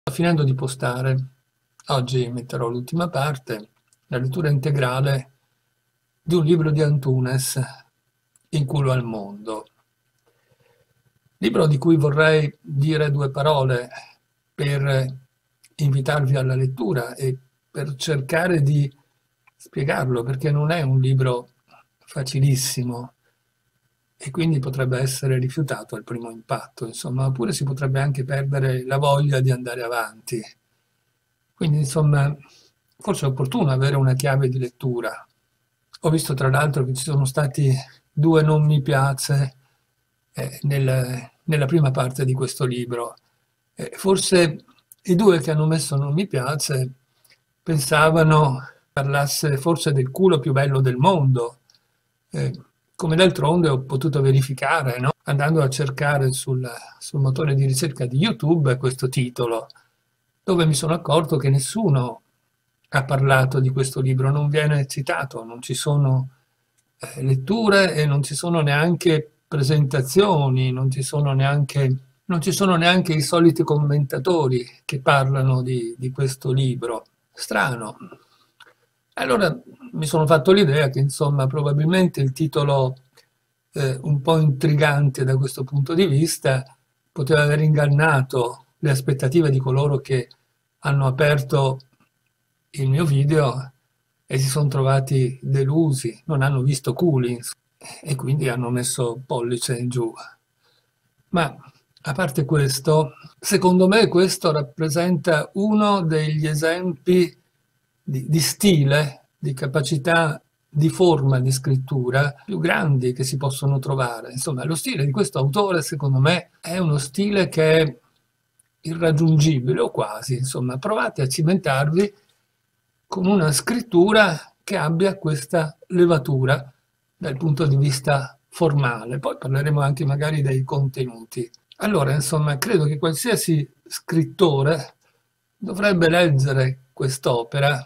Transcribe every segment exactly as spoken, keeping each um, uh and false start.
Finendo di postare, oggi metterò l'ultima parte, la lettura integrale di un libro di Antunes, In culo al mondo. Libro di cui vorrei dire due parole per invitarvi alla lettura e per cercare di spiegarlo, perché non è un libro facilissimo e quindi potrebbe essere rifiutato al primo impatto, insomma, oppure si potrebbe anche perdere la voglia di andare avanti. Quindi, insomma, forse è opportuno avere una chiave di lettura. Ho visto tra l'altro che ci sono stati due non mi piace eh, nel- nella prima parte di questo libro. Eh, forse i due che hanno messo non mi piace pensavano parlasse forse del culo più bello del mondo, eh, come d'altronde ho potuto verificare, no? Andando a cercare sul, sul motore di ricerca di YouTube questo titolo, dove mi sono accorto che nessuno ha parlato di questo libro, non viene citato, non ci sono eh, letture e non ci sono neanche presentazioni, non ci sono neanche, non ci sono neanche i soliti commentatori che parlano di, di questo libro. Strano. Allora mi sono fatto l'idea che, insomma, probabilmente il titolo eh, un po' intrigante da questo punto di vista poteva aver ingannato le aspettative di coloro che hanno aperto il mio video e si sono trovati delusi, non hanno visto culi e quindi hanno messo pollice in giù. Ma a parte questo, secondo me questo rappresenta uno degli esempi di, di stile, di capacità di forma di scrittura più grandi che si possono trovare. Insomma, lo stile di questo autore, secondo me, è uno stile che è irraggiungibile o quasi. Insomma, provate a cimentarvi con una scrittura che abbia questa levatura dal punto di vista formale. Poi parleremo anche magari dei contenuti. Allora, insomma, credo che qualsiasi scrittore dovrebbe leggere quest'opera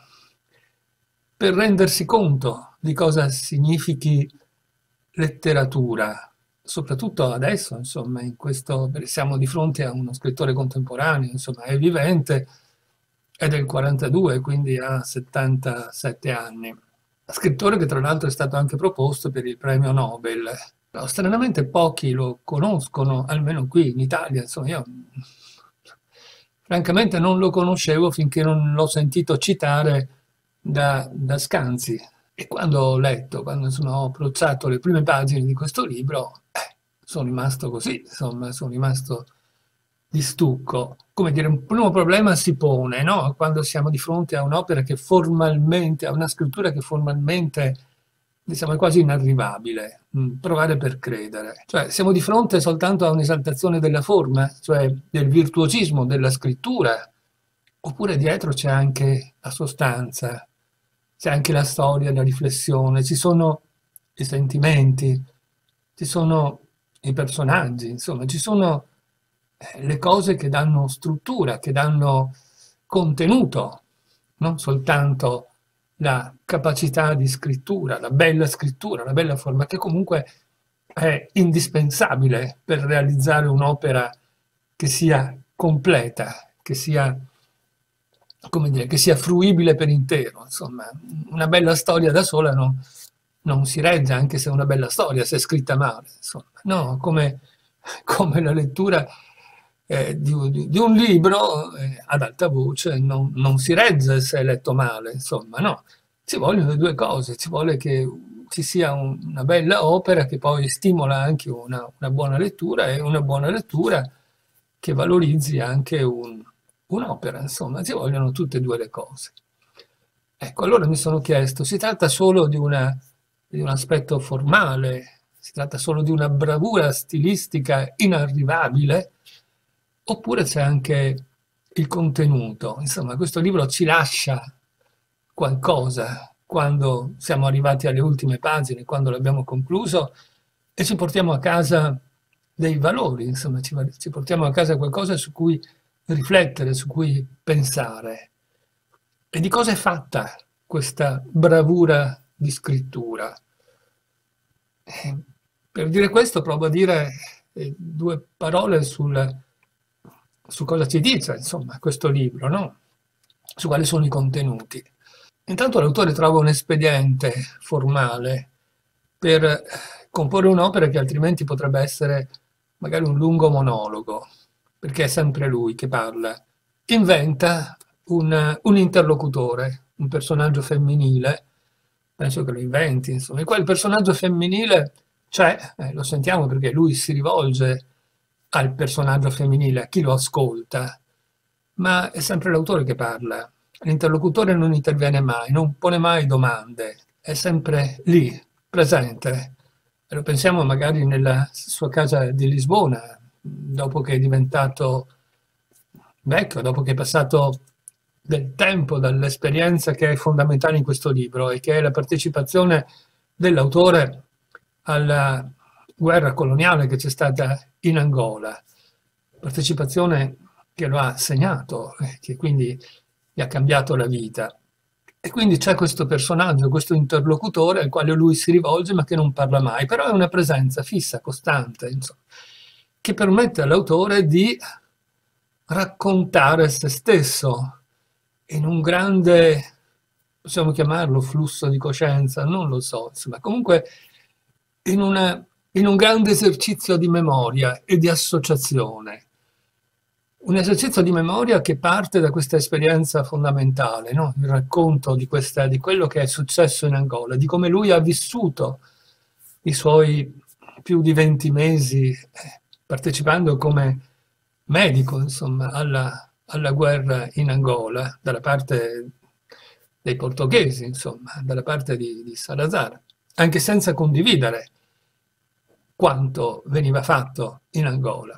per rendersi conto di cosa significhi letteratura, soprattutto adesso, insomma, in questo, siamo di fronte a uno scrittore contemporaneo, insomma, è vivente, è del quarantadue, quindi ha settantasette anni. Scrittore che tra l'altro è stato anche proposto per il premio Nobel. Però stranamente pochi lo conoscono, almeno qui in Italia, insomma, io francamente non lo conoscevo finché non l'ho sentito citare da, da Scanzi. E quando ho letto, quando sono ho approcciato le prime pagine di questo libro, eh, sono rimasto così, insomma, sono rimasto di stucco. Come dire, un primo problema si pone, no? Quando siamo di fronte a un'opera che formalmente, a una scrittura che formalmente, diciamo, è quasi inarrivabile, mm, provare per credere. Cioè, siamo di fronte soltanto a un'esaltazione della forma, cioè del virtuosismo della scrittura, oppure dietro c'è anche la sostanza, c'è anche la storia, la riflessione, ci sono i sentimenti, ci sono i personaggi, insomma, ci sono eh, le cose che danno struttura, che danno contenuto, non soltanto la capacità di scrittura, la bella scrittura, la bella forma, che comunque è indispensabile per realizzare un'opera che sia completa, che sia, come dire, che sia fruibile per intero. Insomma, una bella storia da sola non, non si regge, anche se è una bella storia, se è scritta male. Insomma, no, come, come la lettura eh, di, di, un libro eh, ad alta voce non, non si regge se è letto male, insomma, no. Ci vogliono le due cose, ci vuole che ci sia un, una bella opera che poi stimola anche una, una buona lettura e una buona lettura che valorizzi anche un, un'opera, insomma, ci vogliono tutte e due le cose. Ecco, allora mi sono chiesto, si tratta solo di, una, di un aspetto formale, si tratta solo di una bravura stilistica inarrivabile, oppure c'è anche il contenuto? Insomma, questo libro ci lascia qualcosa quando siamo arrivati alle ultime pagine, quando l'abbiamo concluso, e ci portiamo a casa dei valori, insomma, ci, ci portiamo a casa qualcosa su cui riflettere, su cui pensare. E di cosa è fatta questa bravura di scrittura? Eh, per dire questo provo a dire eh, due parole sul, su cosa ci dice, insomma, questo libro, no? Su quali sono i contenuti. Intanto l'autore trova un espediente formale per comporre un'opera che altrimenti potrebbe essere magari un lungo monologo, perché è sempre lui che parla. Inventa un, un interlocutore, un personaggio femminile, penso che lo inventi, insomma, e quel personaggio femminile c'è, eh, lo sentiamo perché lui si rivolge al personaggio femminile, a chi lo ascolta, ma è sempre l'autore che parla. L'interlocutore non interviene mai, non pone mai domande, è sempre lì, presente. E lo pensiamo magari nella sua casa di Lisbona, dopo che è diventato vecchio, dopo che è passato del tempo, dall'esperienza che è fondamentale in questo libro e che è la partecipazione dell'autore alla guerra coloniale che c'è stata in Angola, partecipazione che lo ha segnato e che quindi gli ha cambiato la vita. E quindi c'è questo personaggio, questo interlocutore al quale lui si rivolge ma che non parla mai, però è una presenza fissa, costante, insomma, che permette all'autore di raccontare se stesso in un grande, possiamo chiamarlo flusso di coscienza, non lo so, insomma, comunque in, una, in un grande esercizio di memoria e di associazione. Un esercizio di memoria che parte da questa esperienza fondamentale, no? Il racconto di, questa, di quello che è successo in Angola, di come lui ha vissuto i suoi più di venti mesi eh, partecipando come medico, insomma, alla, alla guerra in Angola, dalla parte dei portoghesi, insomma, dalla parte di, di Salazar, anche senza condividere quanto veniva fatto in Angola.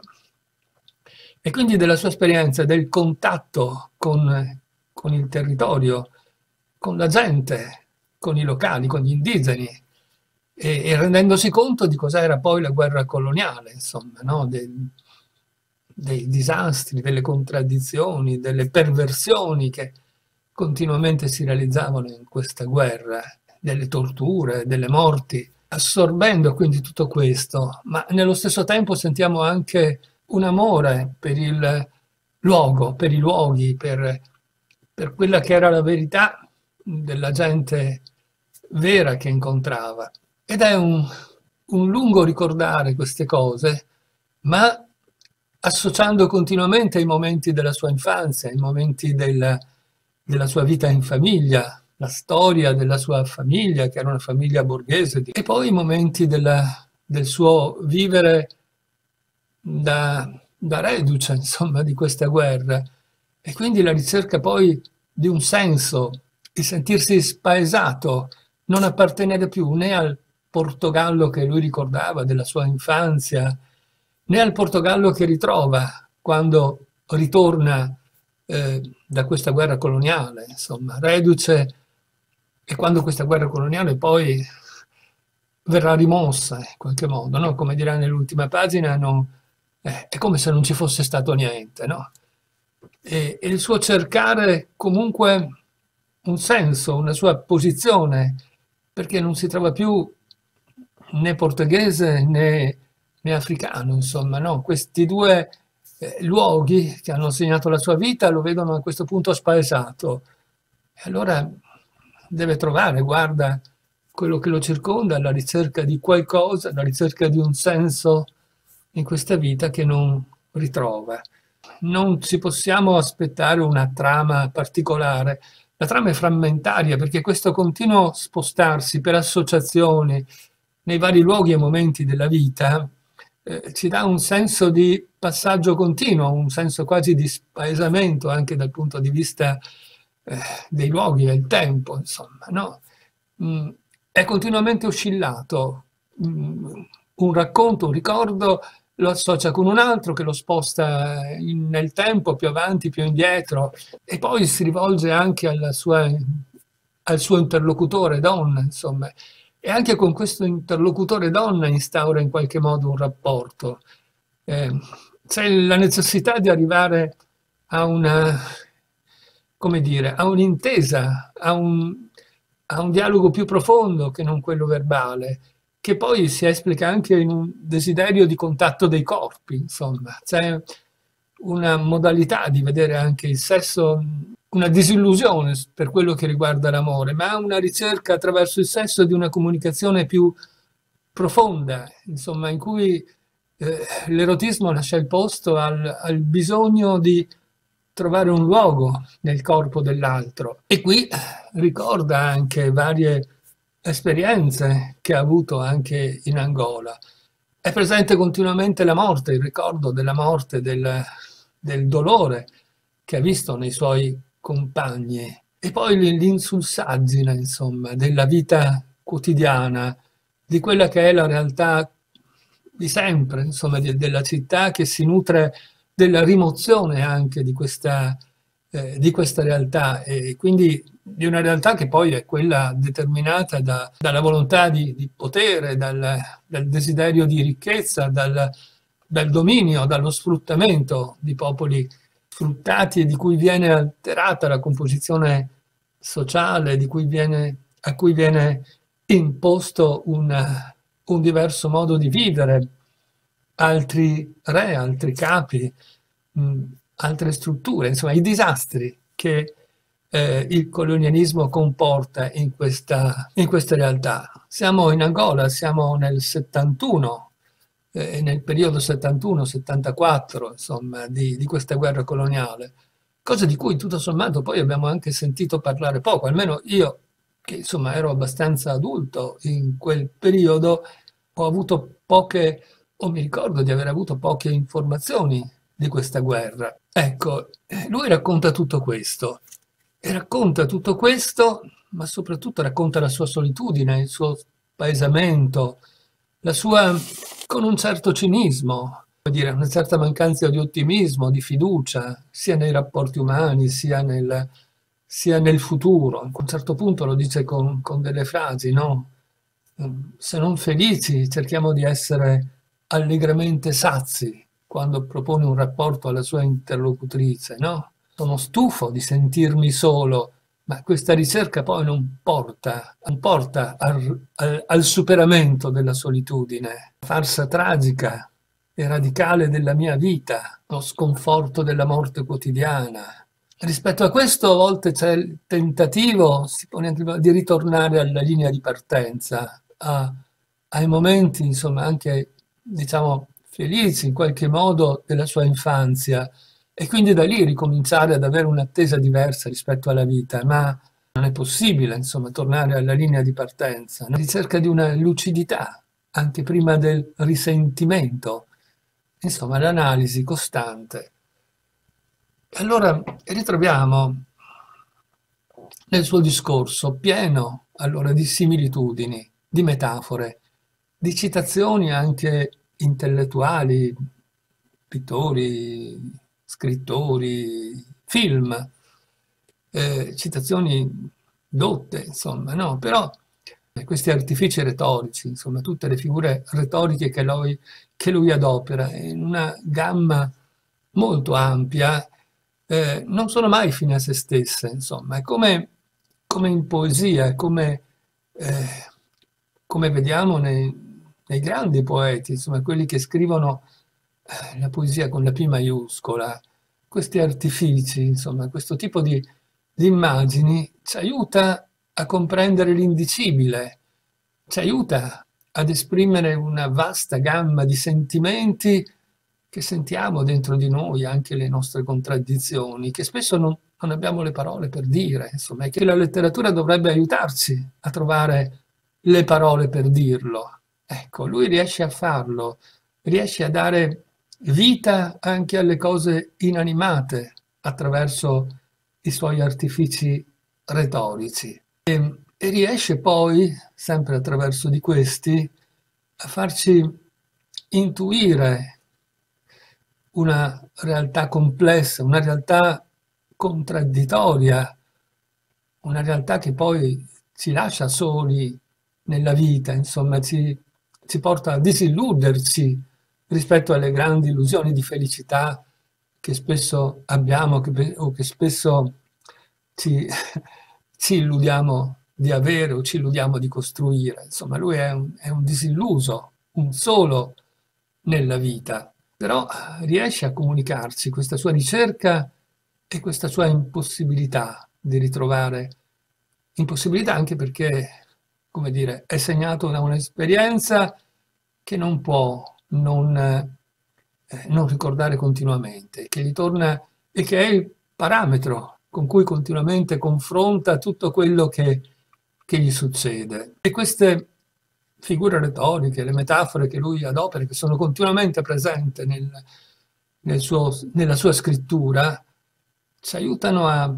E quindi della sua esperienza, del contatto con, con il territorio, con la gente, con i locali, con gli indigeni, e, e rendendosi conto di cos'era poi la guerra coloniale, insomma, no? dei, dei disastri, delle contraddizioni, delle perversioni che continuamente si realizzavano in questa guerra, delle torture, delle morti, assorbendo quindi tutto questo, ma nello stesso tempo sentiamo anche un amore per il luogo, per i luoghi, per, per quella che era la verità della gente vera che incontrava. Ed è un, un lungo ricordare queste cose, ma associando continuamente ai momenti della sua infanzia, ai momenti della, della sua vita in famiglia, la storia della sua famiglia, che era una famiglia borghese, e poi i momenti della, del suo vivere da, da reduce, insomma, di questa guerra. E quindi la ricerca poi di un senso, di sentirsi spaesato, non appartenere più né al Portogallo che lui ricordava della sua infanzia, né al Portogallo che ritrova quando ritorna eh, da questa guerra coloniale, insomma, reduce, e quando questa guerra coloniale poi verrà rimossa in qualche modo, no? Come dirà nell'ultima pagina, non, eh, è come se non ci fosse stato niente, no? E, e il suo cercare comunque un senso, una sua posizione, perché non si trova più né portoghese né, né africano, insomma, no? Questi due eh, luoghi che hanno segnato la sua vita lo vedono a questo punto spaesato. E allora deve trovare, guarda quello che lo circonda, alla ricerca di qualcosa, alla ricerca di un senso in questa vita che non ritrova. Non ci possiamo aspettare una trama particolare. La trama è frammentaria perché questo continuo spostarsi per associazioni nei vari luoghi e momenti della vita eh, ci dà un senso di passaggio continuo, un senso quasi di spaesamento anche dal punto di vista eh, dei luoghi e del tempo, insomma, no? Mm, è continuamente oscillato. Mm, un racconto, un ricordo lo associa con un altro che lo sposta in- nel tempo, più avanti, più indietro, e poi si rivolge anche alla sua- al suo interlocutore donna, insomma, e anche con questo interlocutore donna instaura in qualche modo un rapporto. Eh, c'è la necessità di arrivare a una, come dire, a un'intesa, a un, a un dialogo più profondo che non quello verbale, che poi si esplica anche in un desiderio di contatto dei corpi, insomma. C'è una modalità di vedere anche il sesso, una disillusione per quello che riguarda l'amore, ma una ricerca attraverso il sesso di una comunicazione più profonda, insomma, in cui eh, l'erotismo lascia il posto al, al bisogno di trovare un luogo nel corpo dell'altro. E qui ricorda anche varie esperienze che ha avuto anche in Angola. È presente continuamente la morte, il ricordo della morte, del, del dolore che ha visto nei suoi compagni e poi l'insulsaggine, insomma, della vita quotidiana, di quella che è la realtà di sempre, insomma, de- della città che si nutre della rimozione anche di questa, eh, di questa realtà e quindi di una realtà che poi è quella determinata da- dalla volontà di, di potere, dal, dal desiderio di ricchezza, dal, dal dominio, dallo sfruttamento di popoli sfruttati e di cui viene alterata la composizione sociale, di cui viene, a cui viene imposto un, un diverso modo di vivere, altri re, altri capi, mh, altre strutture, insomma i disastri che eh, il colonialismo comporta in questa, in questa realtà. Siamo in Angola, siamo nel settantuno, eh, nel periodo settantuno settantaquattro, insomma, di, di questa guerra coloniale, cosa di cui tutto sommato poi abbiamo anche sentito parlare poco, almeno io, che insomma ero abbastanza adulto in quel periodo, ho avuto poche, o mi ricordo di aver avuto poche informazioni di questa guerra. Ecco, eh, lui racconta tutto questo, e racconta tutto questo, ma soprattutto racconta la sua solitudine, il suo spaesamento, la sua, con un certo cinismo, vuol dire, una certa mancanza di ottimismo, di fiducia, sia nei rapporti umani, sia nel, sia nel futuro. A un certo punto lo dice con, con delle frasi, no? Se non felici, cerchiamo di essere allegramente sazi quando propone un rapporto alla sua interlocutrice, no? Sono stufo di sentirmi solo, ma questa ricerca poi non porta, non porta al, al- al superamento della solitudine. La farsa tragica e radicale della mia vita, lo sconforto della morte quotidiana. Rispetto a questo, a volte c'è il tentativo, si pone anche- di ritornare alla linea di partenza, a- ai momenti, insomma, anche, diciamo, felici in qualche modo della sua infanzia e quindi da lì ricominciare ad avere un'attesa diversa rispetto alla vita, ma non è possibile, insomma, tornare alla linea di partenza, la ricerca di una lucidità, anche prima del risentimento, insomma, l'analisi costante. E allora ritroviamo nel suo discorso pieno allora di similitudini, di metafore, di citazioni anche intellettuali, pittori, scrittori, film, eh, citazioni dotte, insomma, no? Però questi artifici retorici, insomma, tutte le figure retoriche che lui, che lui adopera in una gamma molto ampia, eh, non sono mai fine a se stesse, insomma, è come, come in poesia, è come, eh, come vediamo nei, nei grandi poeti, insomma, quelli che scrivono eh, la poesia con la P maiuscola, questi artifici, insomma, questo tipo di, di immagini ci aiuta a comprendere l'indicibile, ci aiuta ad esprimere una vasta gamma di sentimenti che sentiamo dentro di noi, anche le nostre contraddizioni, che spesso non, non abbiamo le parole per dire, insomma, e che la letteratura dovrebbe aiutarci a trovare le parole per dirlo. Ecco, lui riesce a farlo, riesce a dare vita anche alle cose inanimate attraverso i suoi artifici retorici. E, e riesce poi, sempre attraverso di questi, a farci intuire una realtà complessa, una realtà contraddittoria, una realtà che poi ci lascia soli nella vita, insomma, ci, ci porta a disilluderci rispetto alle grandi illusioni di felicità che spesso abbiamo che, o che spesso ci, ci illudiamo di avere o ci illudiamo di costruire. Insomma, lui è un, è un disilluso, un solo nella vita. però eh, riesce a comunicarsi questa sua ricerca e questa sua impossibilità di ritrovare, impossibilità anche perché, come dire, è segnato da un'esperienza che non può non, eh, non ricordare continuamente, che gli torna e che è il parametro con cui continuamente confronta tutto quello che, che gli succede. E queste figure retoriche, le metafore che lui adopera, che sono continuamente presenti nel, nel suo, nella sua scrittura, ci aiutano a,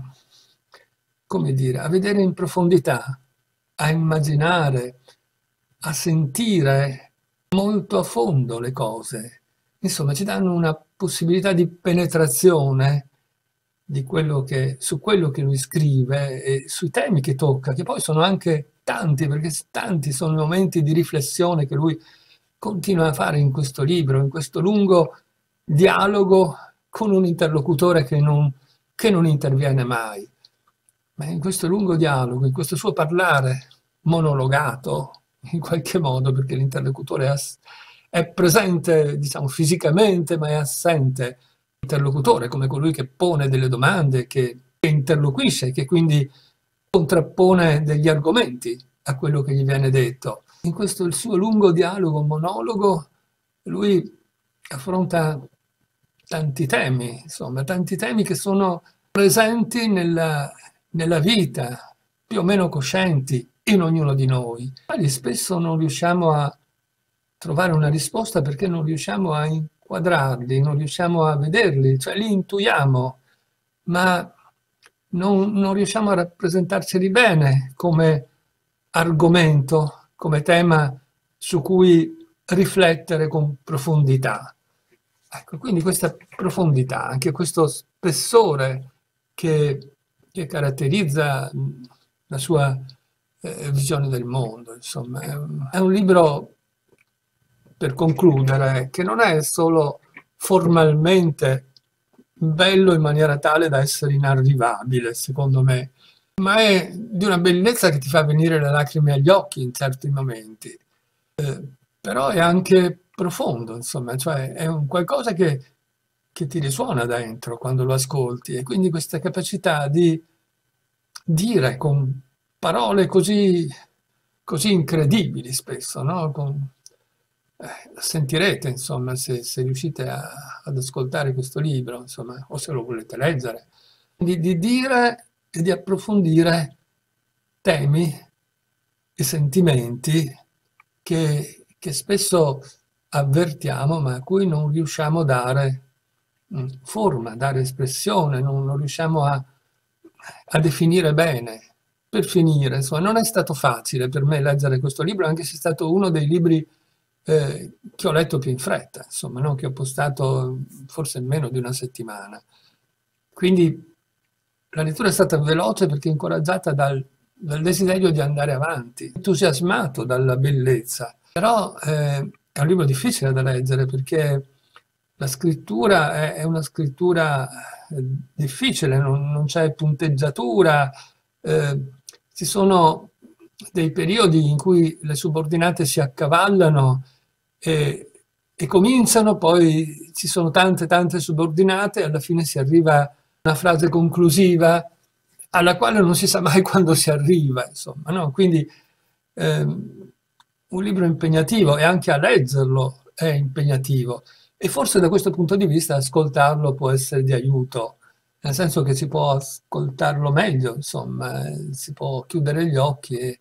come dire, a vedere in profondità, a immaginare, a sentire molto a fondo le cose. Insomma, ci danno una possibilità di penetrazione di quello che, su quello che lui scrive e sui temi che tocca, che poi sono anche tanti, perché tanti sono i momenti di riflessione che lui continua a fare in questo libro, in questo lungo dialogo con un interlocutore che non, che non interviene mai. Ma in questo lungo dialogo, in questo suo parlare monologato, in qualche modo, perché l'interlocutore è presente, diciamo, fisicamente, ma è assente. L'interlocutore, come colui che pone delle domande, che, che interloquisce, che quindi contrappone degli argomenti a quello che gli viene detto. In questo il suo lungo dialogo, monologo, lui affronta tanti temi, insomma, tanti temi che sono presenti nella, nella vita, più o meno coscienti, in ognuno di noi. Quali spesso non riusciamo a trovare una risposta perché non riusciamo a inquadrarli, non riusciamo a vederli, cioè li intuiamo, ma non, non riusciamo a rappresentarceli bene come argomento, come tema su cui riflettere con profondità. Ecco, quindi questa profondità, anche questo spessore che, che caratterizza la sua eh, visione del mondo, insomma, è un, è un libro, per concludere, che non è solo formalmente bello in maniera tale da essere inarrivabile, secondo me, ma è di una bellezza che ti fa venire le lacrime agli occhi in certi momenti. Eh, però è anche profondo, insomma, cioè è un qualcosa che, che ti risuona dentro quando lo ascolti e quindi questa capacità di dire con parole così, così incredibili spesso, no? Con, eh, sentirete, insomma, se, se riuscite a- ad ascoltare questo libro, insomma, o se lo volete leggere, di, di dire e di approfondire temi e sentimenti che, che spesso avvertiamo, ma a cui non riusciamo a dare mm, forma, dare espressione, non, non riusciamo a, a definire bene. Per finire, insomma, non è stato facile per me leggere questo libro, anche se è stato uno dei libri eh, che ho letto più in fretta, insomma, no? Che ho postato forse in meno di una settimana. Quindi la lettura è stata veloce perché incoraggiata dal, dal desiderio di andare avanti, entusiasmato dalla bellezza. Però eh, è un libro difficile da leggere perché la scrittura è, è una scrittura eh, difficile, non, non c'è punteggiatura, eh, ci sono dei periodi in cui le subordinate si accavallano e, e cominciano, poi ci sono tante tante subordinate e alla fine si arriva a una frase conclusiva alla quale non si sa mai quando si arriva, insomma, no? Quindi ehm, un libro impegnativo e anche a leggerlo è impegnativo e forse da questo punto di vista ascoltarlo può essere di aiuto, nel senso che si può ascoltarlo meglio, insomma, eh, si può chiudere gli occhi e,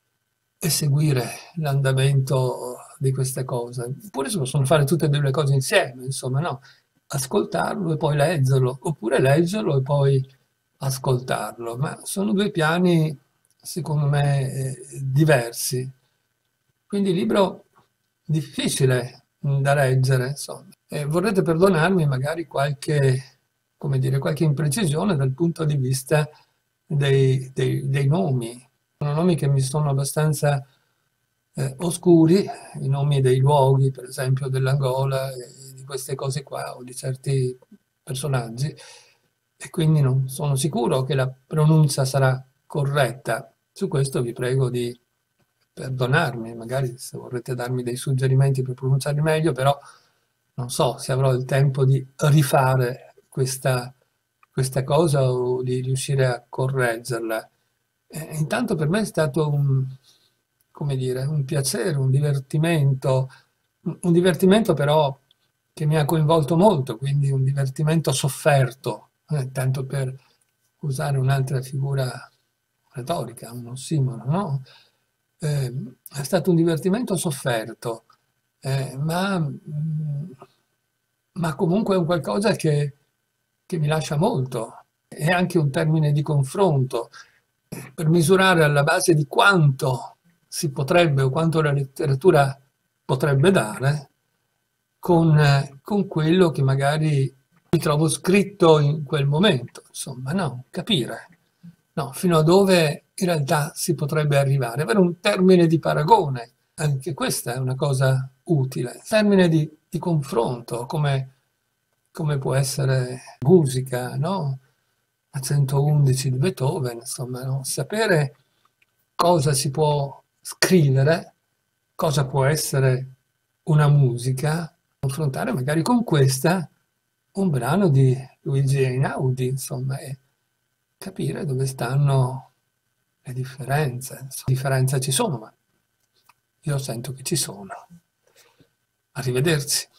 e seguire l'andamento di queste cose. Oppure si possono fare tutte e due le cose insieme, insomma, no? Ascoltarlo e poi leggerlo, oppure leggerlo e poi ascoltarlo, ma sono due piani, secondo me, eh, diversi. Quindi libro difficile mm, da leggere, insomma. E vorrete perdonarmi magari qualche, come dire, qualche imprecisione dal punto di vista dei, dei- dei nomi. Sono nomi che mi sono abbastanza eh, oscuri, i nomi dei luoghi, per esempio dell'Angola, e di queste cose qua, o di certi personaggi, e quindi non sono sicuro che la pronuncia sarà corretta. Su questo vi prego di perdonarmi, magari se vorrete darmi dei suggerimenti per pronunciarli meglio, però non so se avrò il tempo di rifare questa, questa cosa o di riuscire a correggerla. Eh, intanto per me è stato un, come dire, un piacere, un divertimento, un un divertimento però che mi ha coinvolto molto, quindi un divertimento sofferto, eh, tanto per usare un'altra figura retorica, un ossimoro, no? Eh, è stato un divertimento sofferto, eh, ma, mm, ma comunque è un qualcosa che, che mi lascia molto. È anche un termine di confronto per misurare alla base di quanto si potrebbe o quanto la letteratura potrebbe dare con, eh, con quello che magari mi trovo scritto in quel momento. Insomma, no, capire no, fino a dove in realtà si potrebbe arrivare, avere un termine di paragone, anche questa è una cosa utile, termine di, di confronto, come, come può essere musica, no? A centoundici di Beethoven, insomma, no? Sapere cosa si può scrivere, cosa può essere una musica, confrontare magari con questa un brano di Luigi Einaudi, insomma, e capire dove stanno le differenze. Insomma, differenze ci sono, ma io sento che ci sono. Arrivederci.